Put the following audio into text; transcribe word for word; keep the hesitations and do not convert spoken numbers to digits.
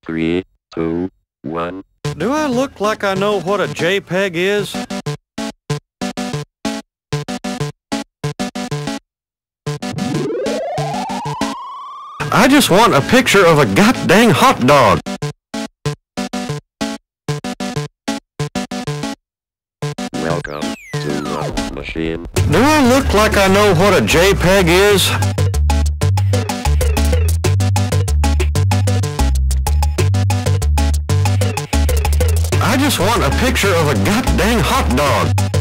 Three, two, one. Do I look like I know what a JPEG is? I just want a picture of a goddamn hot dog. Welcome to Love Machine. Do I look like I know what a JPEG is? I just want a picture of a goddamn hot dog.